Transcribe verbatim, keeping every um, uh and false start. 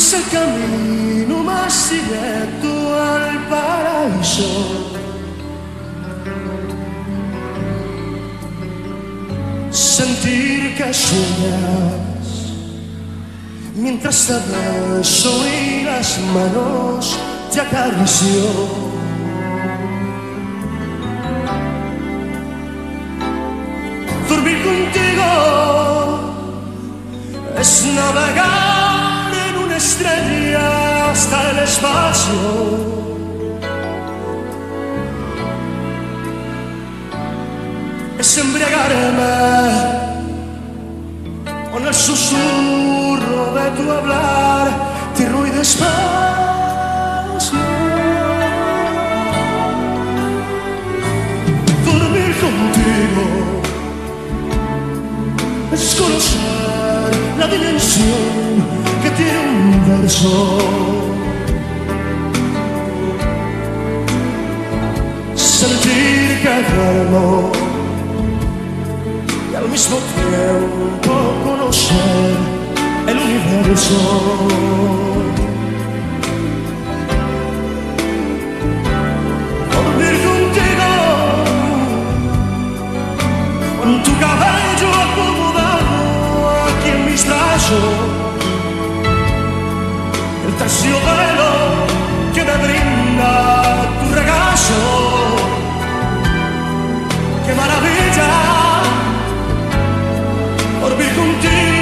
es el camino más directo al paraíso. Sentir que sueñas mientras te beso y las manos te acaricio. Dormir contigo es navegar en una estrella hasta el espacio. Es embriagarme con el susurro de tu hablar, tierno y despacio. Dormir contigo es conocer la dimensión que tiene un verso. Sentir que duermo y al mismo tiempo conocer el universo. Dormir contigo con tu cabello acomodado aquí en mis brazos, el terciopelo que me brinda tu regazo. ¡Qué maravilla! Dormir contigo